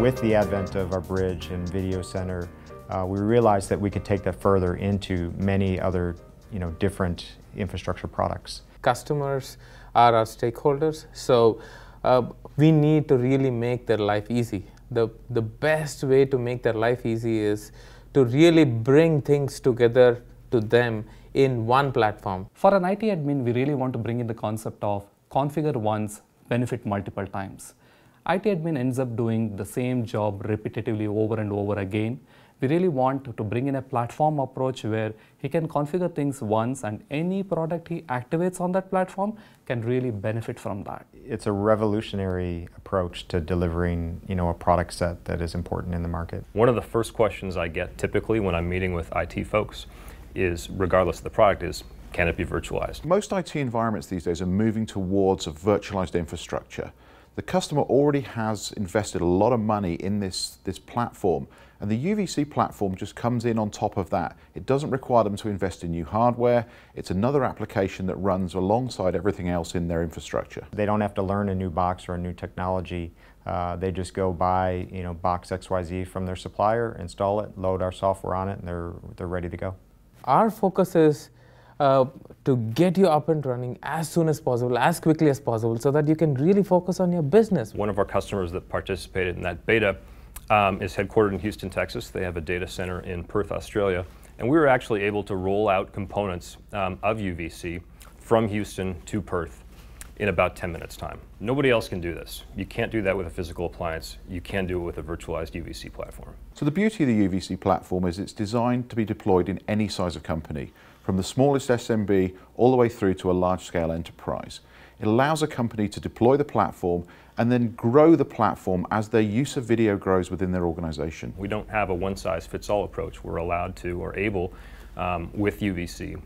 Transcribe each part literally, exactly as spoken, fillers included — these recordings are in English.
With the advent of our Bridge and Video Center, uh, we realized that we could take that further into many other, you know, different infrastructure products. Customers are our stakeholders, so uh, we need to really make their life easy. The, the best way to make their life easy is to really bring things together to them in one platform. For an I T admin, we really want to bring in the concept of configure once, benefit multiple times. I T admin ends up doing the same job repetitively over and over again. We really want to bring in a platform approach where he can configure things once and any product he activates on that platform can really benefit from that. It's a revolutionary approach to delivering, you know, a product set that is important in the market. One of the first questions I get typically when I'm meeting with I T folks is, regardless of the product, is, can it be virtualized? Most I T environments these days are moving towards a virtualized infrastructure. The customer already has invested a lot of money in this, this platform, and the U V C platform just comes in on top of that. It doesn't require them to invest in new hardware. It's another application that runs alongside everything else in their infrastructure. They don't have to learn a new box or a new technology. Uh, they just go buy, you know, box X Y Z from their supplier, install it, load our software on it, and they're, they're ready to go. Our focus is Uh, to get you up and running as soon as possible, as quickly as possible, so that you can really focus on your business. One of our customers that participated in that beta um, is headquartered in Houston, Texas. They have a data center in Perth, Australia, and we were actually able to roll out components um, of U V C from Houston to Perth in about ten minutes time. Nobody else can do this. You can't do that with a physical appliance. You can do it with a virtualized U V C platform. So the beauty of the U V C platform is it's designed to be deployed in any size of company, from the smallest S M B all the way through to a large-scale enterprise. It allows a company to deploy the platform and then grow the platform as their use of video grows within their organization. We don't have a one-size-fits-all approach. We're allowed to, or able, um, with U V C,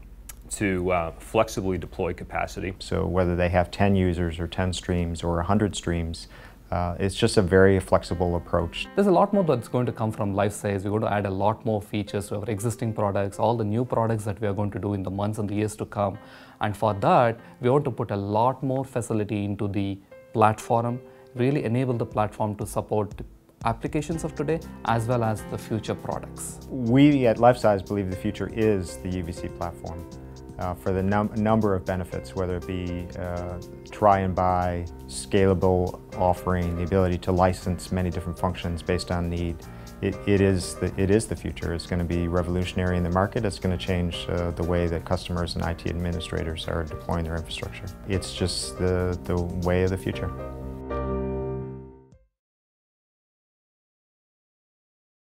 to uh, flexibly deploy capacity. So whether they have ten users or ten streams or one hundred streams, uh, it's just a very flexible approach. There's a lot more that's going to come from LifeSize. We're going to add a lot more features to our existing products, all the new products that we are going to do in the months and the years to come. And for that, we want to put a lot more facility into the platform, really enable the platform to support applications of today as well as the future products. We at LifeSize believe the future is the U V C platform. Uh, for the num number of benefits, whether it be uh, try and buy, scalable offering, the ability to license many different functions based on need. It, it, is, the, it is the future. It's going to be revolutionary in the market. It's going to change uh, the way that customers and I T administrators are deploying their infrastructure. It's just the, the way of the future.